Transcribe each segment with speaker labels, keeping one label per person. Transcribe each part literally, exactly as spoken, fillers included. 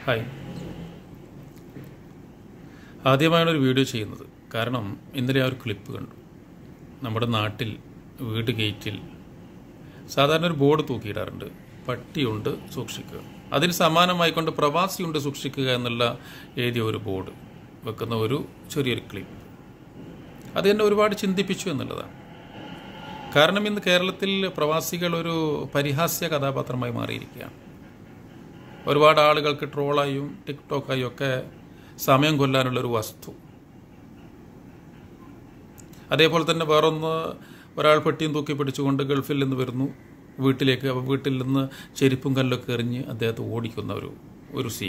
Speaker 1: Hi. ആദ്യമായാണ് ഒരു video ചെയ്യുന്നത്. കാരണം ഇന്നലെ ആ ഒരു ക്ലിപ്പ് കണ്ടു. നമ്മുടെ നാട്ടിൽ വീട് ഗേറ്റിൽ സാധാരണ ഒരു ബോർഡ് തൂക്കിയിടാറുണ്ട്, പട്ടിയുണ്ട് സൂക്ഷിക്കുക. അതിന് സമാനമായിക്കൊണ്ട് പ്രവാസിയുണ്ട് സൂക്ഷിക്കുക എന്നുള്ള എഴുതിയ ഒരു ബോർഡ് വെക്കുന്ന ഒരു ചെറിയൊരു ക്ലിപ്പ്. അത് എന്നെ ഒരുപാട് ചിന്തിപ്പിച്ചു എന്നുള്ളതാണ്. കാരണം ഇന്ന് കേരളത്തിൽ പ്രവാസികൾ ഒരു പരിഹാസ്യ കഥാപാത്രമായി മാറിയിരിക്കുകയാണ്. ഒരുപാട് ആളുകൾക്ക് ട്രോളായും ടിക്ടോക്കായും ഒക്കെ സമയം കൊല്ലാനുള്ളൊരു വസ്തു. അതേപോലെ തന്നെ വേറൊന്ന്, ഒരാൾ പെട്ടിയും തൂക്കി പിടിച്ചുകൊണ്ട് ഗൾഫിൽ നിന്ന് വരുന്നു വീട്ടിലേക്ക്. അപ്പോൾ വീട്ടിൽ നിന്ന് ചെരുപ്പും കല്ലൊക്കെ എറിഞ്ഞ് അദ്ദേഹത്തെ ഓടിക്കുന്ന ഒരു ഒരു സീൻ.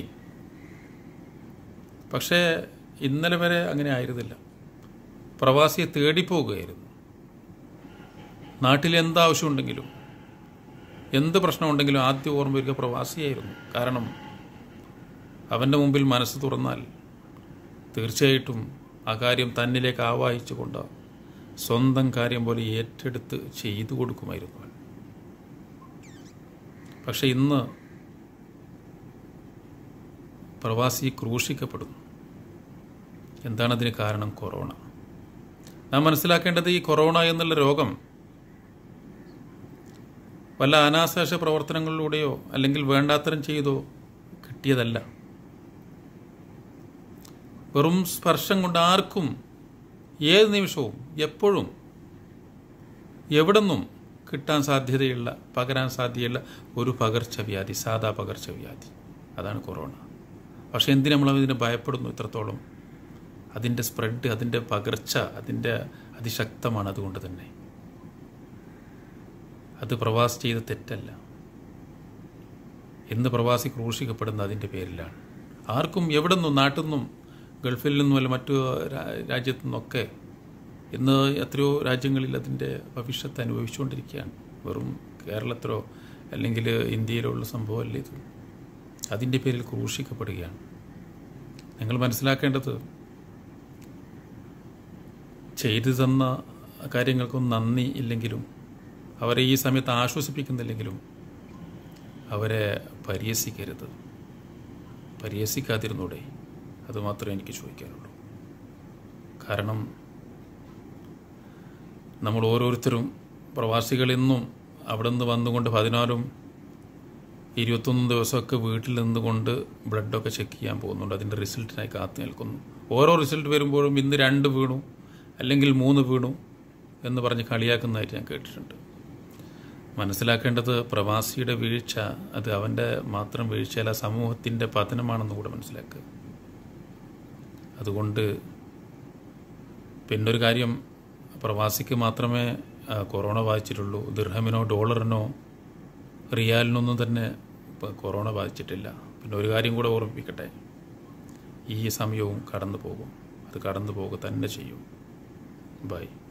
Speaker 1: പക്ഷേ ഇന്നലെ വരെ അങ്ങനെ ആയിരുന്നില്ല. പ്രവാസിയെ തേടിപ്പോവുകയായിരുന്നു. നാട്ടിൽ എന്താവശ്യമുണ്ടെങ്കിലും എന്ത് പ്രശ്നമുണ്ടെങ്കിലും ആദ്യം ഓർമ്മ വരിക പ്രവാസിയായിരുന്നു. കാരണം അവൻ്റെ മുമ്പിൽ മനസ്സ് തുറന്നാൽ തീർച്ചയായിട്ടും ആ കാര്യം തന്നിലേക്ക് ആവാഹിച്ചുകൊണ്ട് സ്വന്തം കാര്യം പോലെ ഏറ്റെടുത്ത് ചെയ്തു കൊടുക്കുമായിരുന്നു. പക്ഷെ ഇന്ന് പ്രവാസി ക്രൂശിക്കപ്പെടുന്നു. എന്താണതിന് കാരണം? കൊറോണ. നാം മനസ്സിലാക്കേണ്ടത് ഈ കൊറോണ എന്നുള്ള രോഗം വല്ല അനാശാസ പ്രവർത്തനങ്ങളിലൂടെയോ അല്ലെങ്കിൽ വേണ്ടാത്തരം ചെയ്തോ കിട്ടിയതല്ല. വെറും സ്പർശം കൊണ്ട് ആർക്കും ഏത് നിമിഷവും എപ്പോഴും എവിടെന്നും കിട്ടാൻ സാധ്യതയുള്ള, പകരാൻ സാധ്യതയുള്ള ഒരു പകർച്ചവ്യാധി, സാധാ പകർച്ചവ്യാധി. അതാണ് കൊറോണ. പക്ഷെ എന്തിനു നമ്മൾ ഇതിനെ ഭയപ്പെടുന്നു ഇത്രത്തോളം? അതിൻ്റെ സ്പ്രെഡ്, അതിൻ്റെ പകർച്ച, അതിൻ്റെ അതിശക്തമാണ്. അതുകൊണ്ട് തന്നെ അത് പ്രവാസി ചെയ്ത തെറ്റല്ല. ഇന്ന് പ്രവാസി ക്രൂശിക്കപ്പെടുന്ന അതിൻ്റെ പേരിലാണ്. ആർക്കും എവിടെ നിന്നും, നാട്ടിൽ നിന്നും, ഗൾഫിൽ നിന്നും അല്ല മറ്റു രാജ്യത്തു നിന്നൊക്കെ ഇന്ന് എത്രയോ രാജ്യങ്ങളിൽ അതിൻ്റെ ഭവിഷ്യത്ത് അനുഭവിച്ചുകൊണ്ടിരിക്കുകയാണ്. വെറും കേരളത്തിലോ അല്ലെങ്കിൽ ഇന്ത്യയിലോ ഉള്ള സംഭവമല്ല ഇത്. അതിൻ്റെ പേരിൽ ക്രൂശിക്കപ്പെടുകയാണ്. നിങ്ങൾ മനസ്സിലാക്കേണ്ടത്, ചെയ്തു തന്ന കാര്യങ്ങൾക്കൊന്നും നന്ദി ഇല്ലെങ്കിലും, അവരെ ഈ സമയത്ത് ആശ്വസിപ്പിക്കുന്നില്ലെങ്കിലും അവരെ പരിഹസിക്കരുത്. പരിഹസിക്കാതിരുന്നൂടെ? അതുമാത്രമേ എനിക്ക് ചോദിക്കാനുള്ളൂ. കാരണം നമ്മൾ ഓരോരുത്തരും പ്രവാസികളെന്നും അവിടെ നിന്ന് വന്നുകൊണ്ട് പതിനാലും ഇരുപത്തൊന്നും ദിവസമൊക്കെ വീട്ടിൽ നിന്നുകൊണ്ട് ബ്ലഡൊക്കെ ചെക്ക് ചെയ്യാൻ പോകുന്നുണ്ട്. അതിൻ്റെ റിസൾട്ടിനായി കാത്തു നിൽക്കുന്നു. ഓരോ റിസൾട്ട് വരുമ്പോഴും ഇന്ന് രണ്ട് വീണു അല്ലെങ്കിൽ മൂന്ന് വീണു എന്ന് പറഞ്ഞ് കളിയാക്കുന്നതായിട്ട് ഞാൻ കേട്ടിട്ടുണ്ട്. മനസ്സിലാക്കേണ്ടത് പ്രവാസിയുടെ വീഴ്ച അത് അവൻ്റെ മാത്രം വീഴ്ചയല്ല, സമൂഹത്തിൻ്റെ പതനമാണെന്ന് കൂടെ മനസ്സിലാക്കുക. അതുകൊണ്ട് പിന്നൊരു കാര്യം, പ്രവാസിക്ക് മാത്രമേ കൊറോണ ബാധിച്ചിട്ടുള്ളൂ. ദിർഹമിനോ ഡോളറിനോ റിയാലിനൊന്നും തന്നെ കൊറോണ ബാധിച്ചിട്ടില്ല. പിന്നെ ഒരു കാര്യം കൂടെ ഓർമ്മിപ്പിക്കട്ടെ, ഈ സമയവും കടന്നു പോകും. അത് കടന്നു പോകുക തന്നെ ചെയ്യും. ബൈ.